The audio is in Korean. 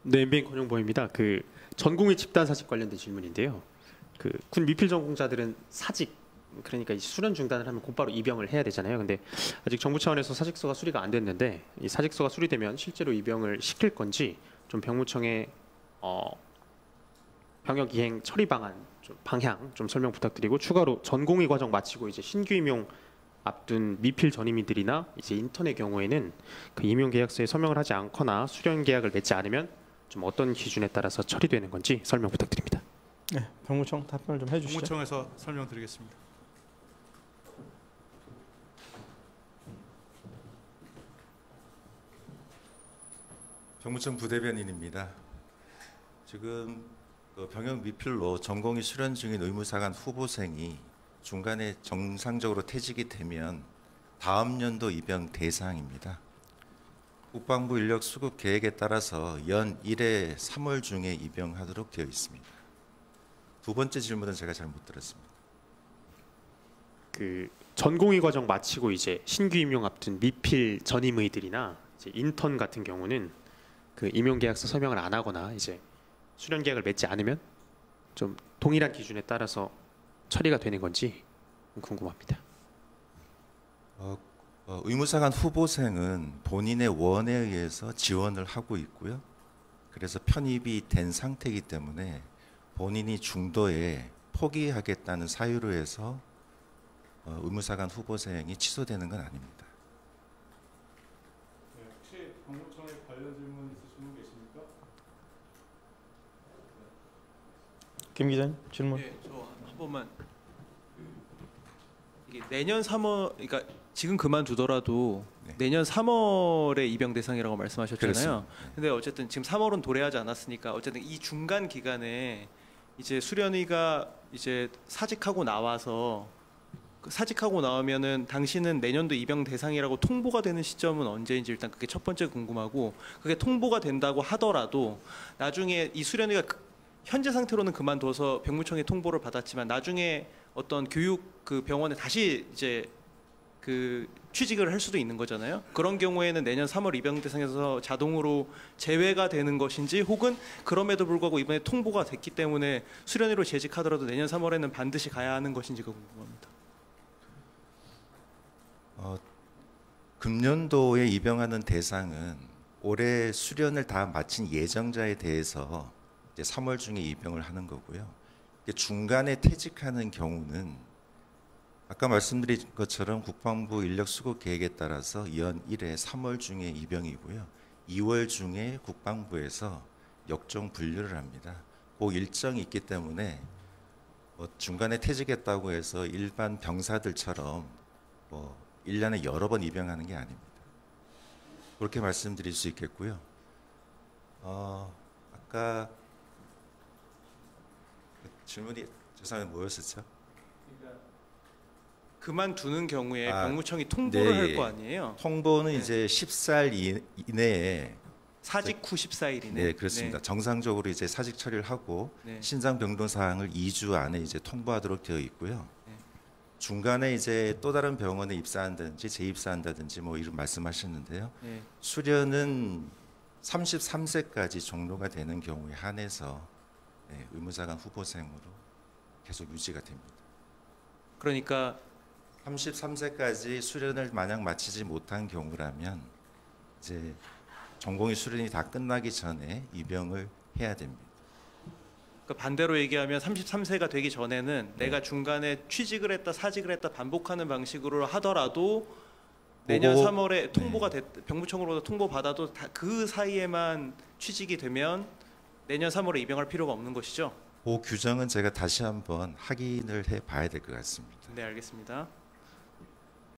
네, MBN 권용보입니다. 그 전공의 집단 사직 관련된 질문인데요. 그 군 미필 전공자들은 사직, 그러니까 이 수련 중단을 하면 곧바로 입영을 해야 되잖아요. 근데 아직 정부 차원에서 사직서가 수리가 안 됐는데 이 사직서가 수리되면 실제로 입영을 시킬 건지 좀 병무청의 병역 이행 처리 방안 방향 좀 설명 부탁드리고, 추가로 전공의 과정 마치고 이제 신규 임용 앞둔 미필 전임의들이나 이제 인턴의 경우에는 그 임용 계약서에 서명을 하지 않거나 수련 계약을 맺지 않으면 좀 어떤 기준에 따라서 처리되는 건지 설명 부탁드립니다. 네, 병무청 답변을 좀 해주시죠. 병무청에서 설명드리겠습니다. 병무청 부대변인입니다. 지금 병역 미필로 전공의 수련 중인 의무사관 후보생이 중간에 정상적으로 퇴직이 되면 다음 연도 입영 대상입니다. 국방부 인력 수급 계획에 따라서 연 1회 3월 중에 입영하도록 되어 있습니다. 두 번째 질문은 제가 잘 못 들었습니다. 그 전공의 과정 마치고 이제 신규 임용 앞둔 미필 전임의들이나 이제 인턴 같은 경우는 그 임용 계약서 서명을 안 하거나 이제 수련 계약을 맺지 않으면 좀 동일한 기준에 따라서 처리가 되는 건지 궁금합니다. 의무사관 후보생은 본인의 원에 의해서 지원을 하고 있고요. 그래서 편입이 된 상태이기 때문에 본인이 중도에 포기하겠다는 사유로 해서 의무사관 후보생이 취소되는 건 아닙니다. 네, 혹시 병무청에 관련 질문 있으신 분 계십니까? 김 기자님 질문. 네, 저 한 번만. 이게 내년 3월, 그러니까 지금 그만두더라도 네. 내년 3월에 입영 대상이라고 말씀하셨잖아요. 그렇습니다. 근데 어쨌든 지금 3월은 도래하지 않았으니까 어쨌든 이 중간 기간에 이제 수련의가 이제 사직하고 나와서 사직하고 나오면은 당신은 내년도 입영 대상이라고 통보가 되는 시점은 언제인지 일단 그게 첫 번째 궁금하고, 그게 통보가 된다고 하더라도 나중에 이 수련의가 현재 상태로는 그만둬서 병무청에 통보를 받았지만 나중에 어떤 교육 그 병원에 다시 이제 그 취직을 할 수도 있는 거잖아요. 그런 경우에는 내년 3월 입영 대상에서 자동으로 제외가 되는 것인지, 혹은 그럼에도 불구하고 이번에 통보가 됐기 때문에 수련의로 재직하더라도 내년 3월에는 반드시 가야 하는 것인지가 궁금합니다. 금년도에 입영하는 대상은 올해 수련을 다 마친 예정자에 대해서 이제 3월 중에 입영을 하는 거고요. 중간에 퇴직하는 경우는 아까 말씀드린 것처럼 국방부 인력 수급 계획에 따라서 연 1회 3월 중에 입영이고요. 2월 중에 국방부에서 역종 분류를 합니다. 그 일정이 있기 때문에 중간에 퇴직했다고 해서 일반 병사들처럼 1년에 여러 번 입영하는 게 아닙니다. 그렇게 말씀드릴 수 있겠고요. 아까 질문이 죄송합니다. 뭐였었죠? 그러니까 그만두는 경우에 병무청이 네, 통보를 할 거 아니에요? 통보는 네. 이제 10살 이내에 사직 후 14일이네. 네, 그렇습니다. 정상적으로 이제 사직 처리를 하고 네. 신상 변동 사항을 2주 안에 이제 통보하도록 되어 있고요. 네. 중간에 이제 또 다른 병원에 입사한다든지 재입사한다든지 뭐 이런 말씀하셨는데요. 네. 수련은 33세까지 종료가 되는 경우에 한해서 의무사관 후보생으로 계속 유지가 됩니다. 그러니까 33세까지 수련을 만약 마치지 못한 경우라면 이제 전공의 수련이 다 끝나기 전에 입영을 해야 됩니다. 그러니까 반대로 얘기하면 33세가 되기 전에는 내가 중간에 취직을 했다 사직을 했다 반복하는 방식으로 하더라도 내년 3월에 통보가 병무청으로부터 통보 받아도 그 사이에만 취직이 되면 내년 3월에 입영할 필요가 없는 것이죠? 그 규정은 제가 다시 한번 확인을 해봐야 될 것 같습니다. 네, 알겠습니다.